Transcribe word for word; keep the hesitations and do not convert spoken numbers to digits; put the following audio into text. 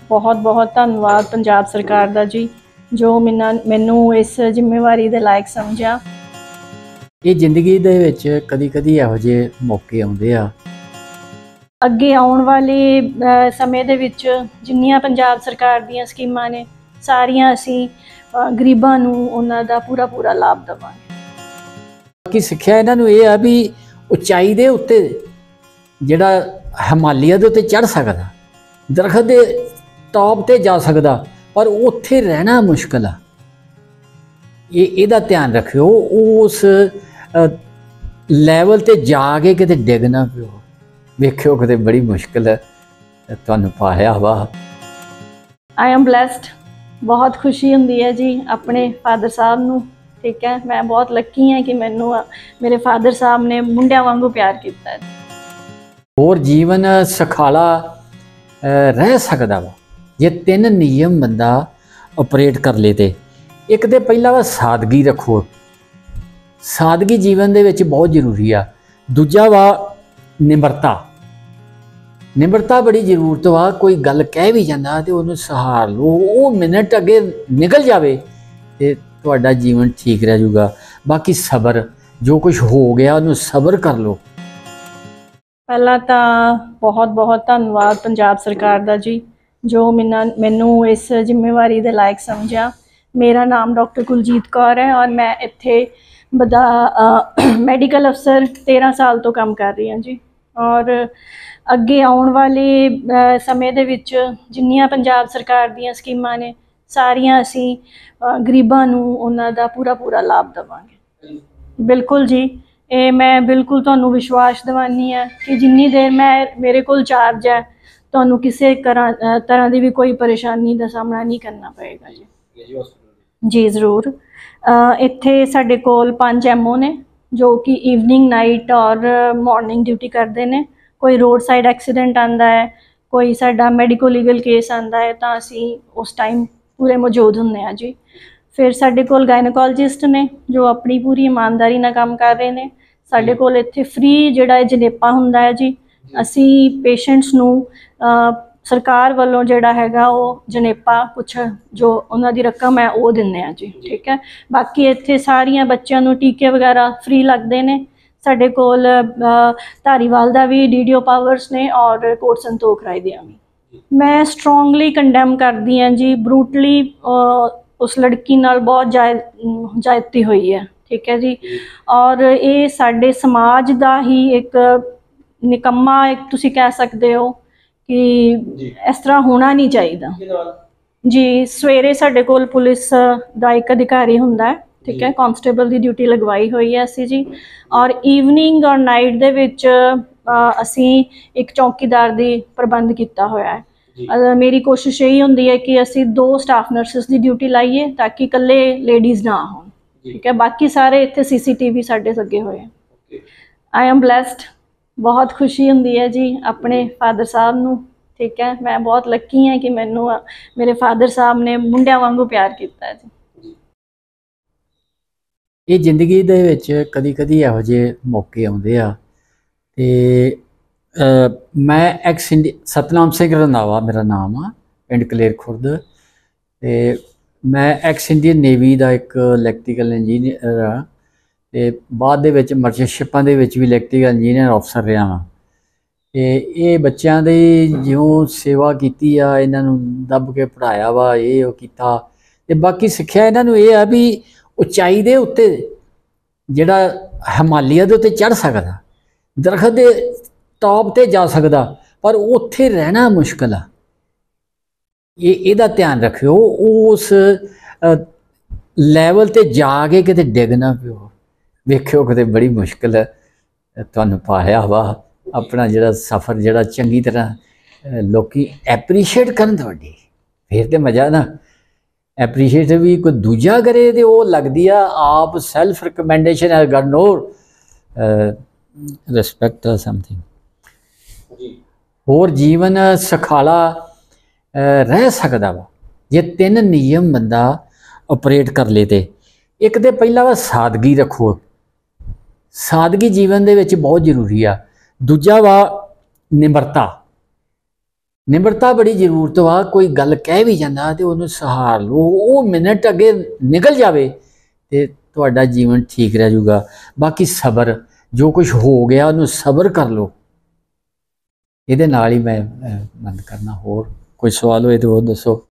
बहुत बहुत धन्यवाद पंजाब सरकार दा जी जो मैना मैनू इस जिम्मेवारी दे लायक समझा। ये जिंदगी दे विच कदी कदी इहो जिहे मौके आउंदे आ अगे आउण वाले समय दे विच जिन्नियां पंजाब सरकार दीयां स्कीमां ने सारियां असीं गरीबां नूं उन्हां दा पूरा पूरा लाभ देवांगे। बाकी सिक्ख्या इन्हां नूं इह आ भी उचाई दे उत्ते जिहड़ा हिमालय दे उत्ते चढ़ सकदा, दरखत दे टॉप ते जा सकदा, पर उत्थे रहना मुश्किल आ। इहदा ध्यान रखियो उस लैवल ते जाके किते डिग ना पिओ, वेखियो किते बड़ी मुश्किल है तुहानूं पाया वा। आई एम ब्लैसड, बहुत खुशी हुंदी है जी अपने फादर साहब नूं, ठीक है। मैं बहुत लक्की हाँ कि मैनू मेरे फादर साहब ने मुंडिया वांगू प्यार किया है। और जीवन सखाला रह सकदा वा जे तीन नियम बंदा ऑपरेट कर ले ते। एक तो पहला वा सादगी रखो, सादगी जीवन दे विच बहुत जरूरी आ। दूजा वा निमरता, निमरता बड़ी जरूरत वा। कोई गल कह भी जांदा ते उहनूं सहार लो, वो मिनट अगे निकल जावे ते तुहाडा जीवन ठीक रह जाऊगा। बाकी सबर, जो कुछ हो गया उहनूं सबर कर लो। पहला तो बहुत बहुत धन्यवाद पंजाब सरकार दा जी जो मैना मैनू इस जिम्मेवारी दे लायक समझा। मेरा नाम डॉक्टर कुलजीत कौर है और मैं इत्थे बदा मैडिकल अफसर तेरह साल तो काम कर रही हाँ जी। और अगे आउण वाले समय दे विच जिन्नियां पंजाब सरकार दीयां स्कीमां ने सारियां असीं गरीबां नूं उन्हां दा पूरा पूरा लाभ देवांगे। बिल्कुल जी, ये मैं बिल्कुल तुहानूं विश्वास दिवानी है कि जिन्नी देर मैं मेरे कोल चार्ज है तुहानूं किसी तरह तरह की भी कोई परेशानी का सामना नहीं करना पएगा जी। जी ज़रूर। इत्थे साडे कोल पांच एमओ ने जो कि ईवनिंग नाइट और मॉर्निंग ड्यूटी करते हैं। कोई रोड साइड एक्सीडेंट आंदा है, कोई साडा मैडिको लीगल केस आंदा है तो असीं उस टाइम पूरे मौजूद हुंदे आ जी। फिर साडे कोल गायनोकोलॉजिस्ट ने जो अपनी पूरी ईमानदारी नाल काम कर रहे हैं। साडे कोल इत्थे फ्री जिहड़ा जनेपा हुंदा है जी, असीं पेशेंट्स नूं सरकार वालों जिहड़ा हैगा वो जनेपा कुछ जो उन्हां दी रकम है वो दिंदे आ जी, ठीक है। बाकी इत्थे सारियां बच्चों नूं टीके वगैरह फ्री लगदे ने। साडे कोल धारीवाल दा भी डी डी ओ पावर्स ने और कोट संतोख राय दियां भी। मैं स्ट्रोंगली कंडैम करदी हाँ जी, ब्रूटली उस लड़की नाल बहुत जाय जायती हुई है, ठीक है जी। और ये साडे समाज दा ही एक निकम्मा एक तुसीं कह सकते हो कि इस तरह होना नहीं चाहिए जी। सवेरे साडे कोल पुलिस दा एक अधिकारी हुंदा है, ठीक है, कांस्टेबल की ड्यूटी लगवाई हुई है असी जी। और ईवनिंग और नाइट दे विच असीं एक चौकीदार दी प्रबंध किया होया है। मेरी कोशिश यही होंदी है कि असी दो स्टाफ नर्सिस की ड्यूटी लाइए ताकि कल्ले लेडीज़ ना हो, ठीक है। बाकी सारे इत्थे सी सी टी वी साडे लगे हुए हैं। आई एम ब्लैसड, बहुत खुशी हुंदी है जी अपने फादर साहब नूं, ठीक है। मैं बहुत लक्की हाँ कि मैनू मेरे फादर साहब ने मुंडिया वांगू प्यार किया है जी। ये जिंदगी दे विच कदी कदी इहो जिहे मौके आउंदे आ ते मैं एक्स इंडिया सतनाम सिंह रंधावा मेरा नाम आ, पिंड कलेर खुर्द। ते मैं एक्स इंडियन नेवी का एक इलैक्ट्रीकल इंजीनियर हाँ ते बाद दे विच मर्चेंट शिपां दे विच भी इलैक्ट्रीकल इंजीनियर अफसर रहा हाँ। ते ये बच्चों की जिउं सेवा की आ, इन्हां नूं दब के पढ़ाया वा, ये वो कीता। ते बाकी सिक्ख्या इन्हां नूं इह आ भी उचाई दे उत्ते जिहड़ा हिमालय दे उत्ते चढ़ सकदा, दरखत दे टॉप ते जा सकदा, पर उत्थे रहना मुश्किल आ। ये इहदा ध्यान रखियो उस लैवल ते जाके किते डिग ना पिओ, वेखियो किते बड़ी मुश्किल है तुहानूं पाया वा। अपना जिहड़ा सफ़र जिहड़ा चंगी तरह लोकी एप्रीशिएट करन तुहाडी, फिर ते मज़ा ना। एप्रीशिएट भी कोई दूजा करे तो वो लगती है आप सैल्फ रिकमेंडेशन है गॉट नो रिस्पैक्ट समथिंग। होर जीवन सखाला रह सकदा वा जे तीन नियम बंदा ऑपरेट कर ले ते। एक तो पहला वा सादगी रखो, सादगी जीवन दे विच बहुत जरूरी आ। दूजा वा निमरता, ਨਿਮਰਤਾ ਬੜੀ ਜ਼ਰੂਰਤ ਵਾ। ਕੋਈ ਗੱਲ ਕਹਿ ਵੀ ਜਾਂਦਾ ਤੇ ਉਹਨੂੰ ਸਹਾਰ ਲਓ, ਉਹ ਮਿੰਟ ਅੱਗੇ ਨਿਕਲ ਜਾਵੇ ਤੇ ਤੁਹਾਡਾ ਜੀਵਨ ਠੀਕ ਰਹਿ ਜਾਊਗਾ। ਬਾਕੀ ਸਬਰ, ਜੋ ਕੁਝ ਹੋ ਗਿਆ ਉਹਨੂੰ ਸਬਰ ਕਰ ਲਓ। ਇਹਦੇ ਨਾਲ ਹੀ ਮੈਂ ਬੰਦ ਕਰਨਾ। ਹੋਰ ਕੋਈ ਸਵਾਲ ਹੋਏ ਤਾਂ ਉਹ ਦੱਸੋ।